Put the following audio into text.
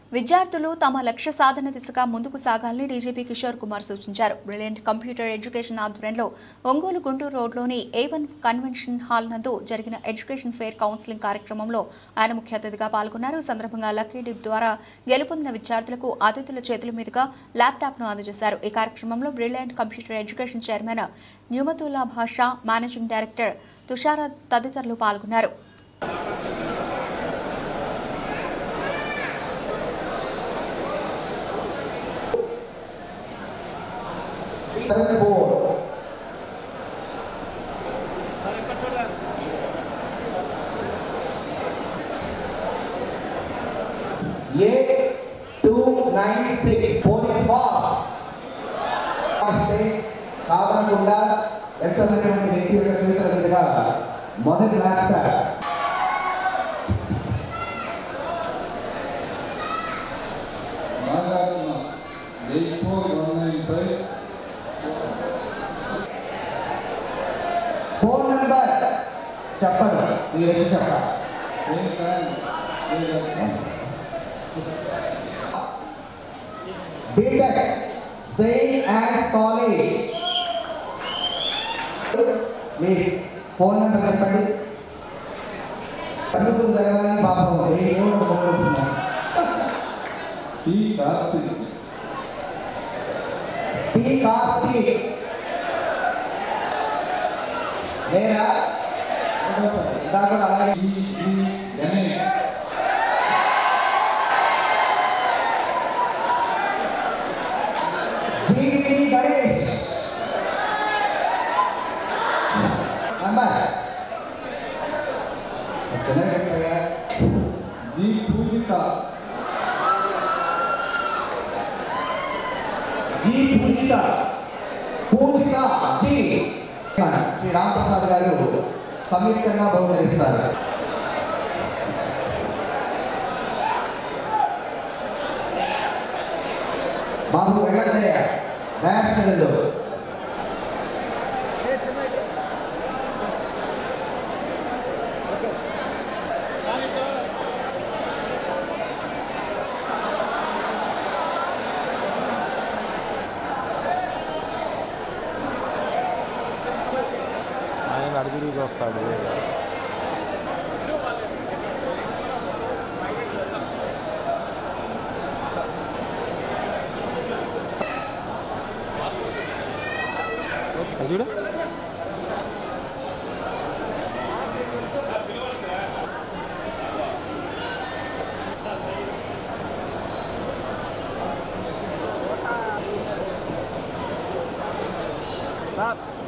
విద్యార్థులు తమ లక్ష్య సాధన దిశగా ముందుకు సాగాలని డీజీపీ కిషోర్ కుమార్ సూచించారు. బ్రిలియంట్ కంప్యూటర్ ఎడ్యుకేషన్ ఆధ్వర్యంలో ఒంగోలు గుంటూరు రోడ్లోని A1 కన్వెన్షన్ హాల్ నందు జరిగిన ఎడ్యుకేషన్ ఫేర్ కౌన్సిలింగ్ కార్యక్రమంలో ఆయన ముఖ్య అతిథిగా పాల్గొన్నారు. ఈ సందర్భంగా లక్కీ డిప్ ద్వారా గెలుపొందిన విద్యార్థులకు అతిథుల చేతుల మీదుగా ల్యాప్టాప్ను అందజేశారు. ఈ కార్యక్రమంలో brilliant computer education chairman Nematullah Basha, managing director తుషార తదితరులు పాల్గొన్నారు. A296 పోలీస్ బాస్ కాదనకుండా ఎంతోమంది వ్యక్తి యొక్క చేతుల మీదుగా మొదటి ల్యాప్టాప్ ఫోన్ నెంబర్ చెప్పరు, మీరు వచ్చి చెప్పాలి. బీటెక్ సెయింట్ యాన్స్ కాలేజ్ మీ ఫోన్ నెంబర్ చెప్పండి. అందుకు జరగాలని పాపం ఏమో కోరుకుంటున్నాను. పి కార్తీక్ లేరా? దాకా అలాగే G V Ganesh number G Poojitha Poojitha G Sri Ramaprasad గారు సంయుక్తంగా బహుకరిస్తారు. బాబు వెళ్ళదయ్య నేషనల్లో అడుగురికి వస్తాడు. చూడు సార్